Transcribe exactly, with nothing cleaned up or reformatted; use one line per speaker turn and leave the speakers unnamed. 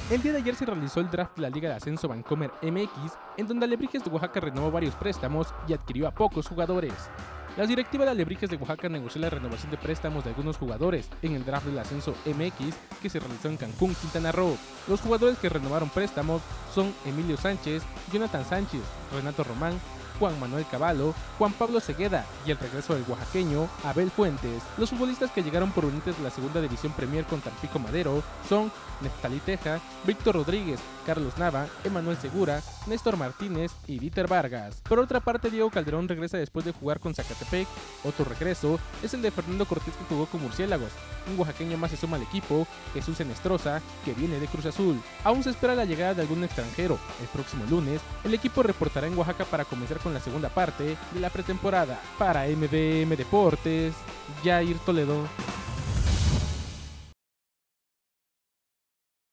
El día de ayer se realizó el draft de la Liga de Ascenso Vancomer M X, en donde Alebrijes de Oaxaca renovó varios préstamos y adquirió a pocos jugadores. La directiva de Alebrijes de Oaxaca negoció la renovación de préstamos de algunos jugadores en el draft del Ascenso M X que se realizó en Cancún, Quintana Roo. Los jugadores que renovaron préstamos son Emilio Sánchez, Jonathan Sánchez, Renato Román, Juan Manuel Cavallo, Juan Pablo Segueda y el regreso del oaxaqueño Abel Fuentes. Los futbolistas que llegaron procedentes de la segunda división Premier con Tampico Madero son Neftalí Teja, Víctor Rodríguez, Carlos Nava, Emanuel Segura, Néstor Martínez y Dieter Vargas. Por otra parte, Diego Calderón regresa después de jugar con Zacatepec. Otro regreso es el de Fernando Cortés, que jugó con Murciélagos. Un oaxaqueño más se suma al equipo, Jesús Enestrosa, que viene de Cruz Azul. Aún se espera la llegada de algún extranjero. El próximo lunes, el equipo reportará en Oaxaca para comenzar con la segunda parte de la pretemporada. Para M D M Deportes, Jair Toledo.